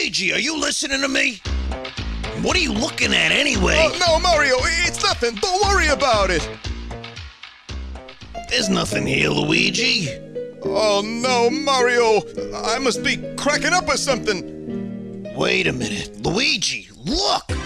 Luigi, are you listening to me? What are you looking at anyway? Oh, no, Mario, it's nothing. Don't worry about it. There's nothing here, Luigi. Oh, no, Mario. I must be cracking up or something. Wait a minute. Luigi, look!